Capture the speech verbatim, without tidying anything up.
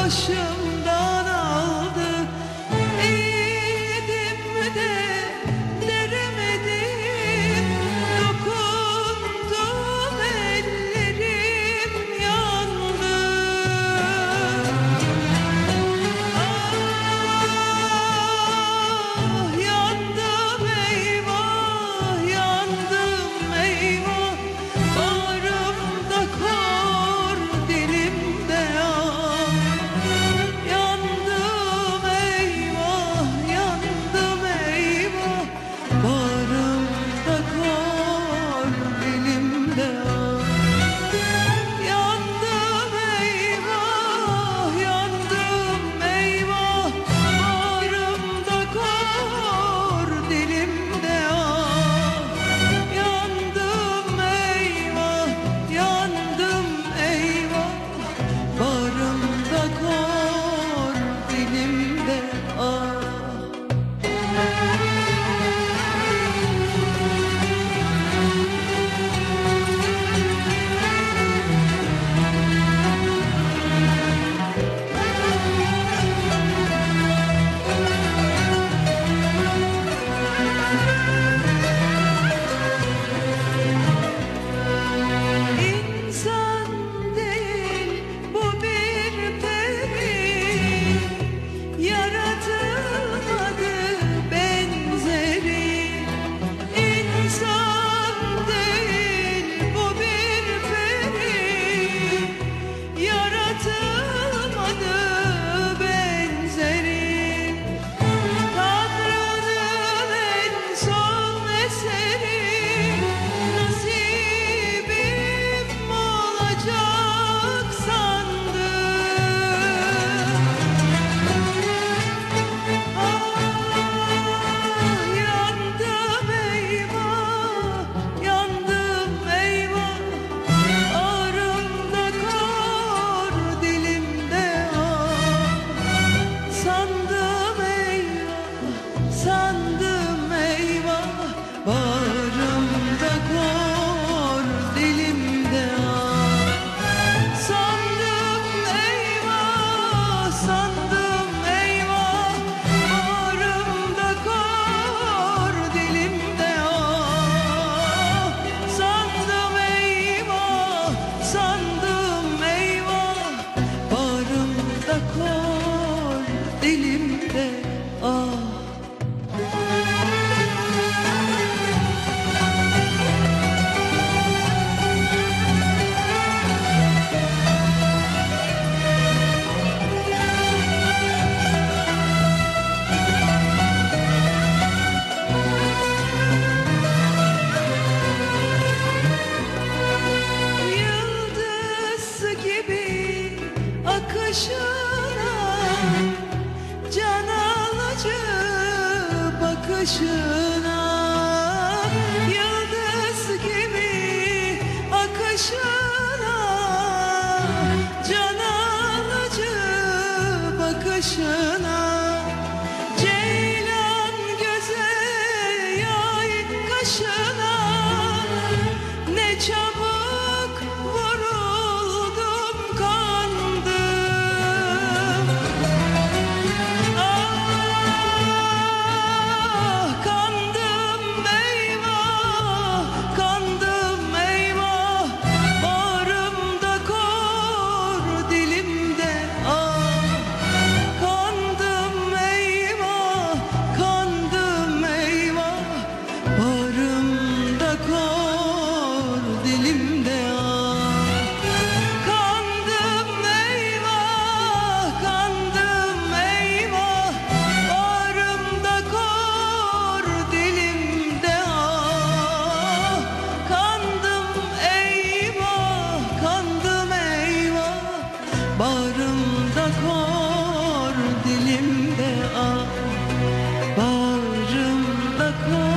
başımdan aldı. Eğildim de deremedim, dokundum ellerim yandı. Ah yandım eyvah, yandım eyvah, bağrımda kor, dilimde yağ. Yandım eyvah, yandım eyvah, bağrımda kor, dilimde yağ. Yandım eyvah, yandım eyvah, bağrımda kor, dilimde yağ. Yandım eyvah, yandım eyvah, bağrımda kor, dilimde ah. İnsan değil bu bir peri, yaratılmadı benzeri. İnsan değil bu bir peri, yaratılmadı benzeri. Tanrı'nın en son eseri, nasibim olacak sandım. Ah yandım eyvah, yandım eyvah, ağrımda kor, dilimde ah. Sandım eyvah, sandım eyvah, bağrımda kor, dilimde ah. Sandım eyvah, sandım eyvah, bağrımda kor, dilimde ah. Sandım eyvah, sandım eyvah, bağrımda kor, dilimde ah. Yıldız gibi akışına, can alıcı bakışına. Yıldız gibi akışına, can alıcı bakışına. Ceylan göze, yay kaşına, ne çabuk vuruldum, kandım. Ah kandım eyvah, kandım eyvah, bağrımda kor, dilimde ah. Kandım eyvah, kandım eyvah, bağrımda kor, dilimde ah. Kandım eyvah, kandım eyvah, bağrımda kor, dilimde ah. Kandım eyvah, kandım eyvah, bağrımda kor, dilimde ah. Bağrımda kor.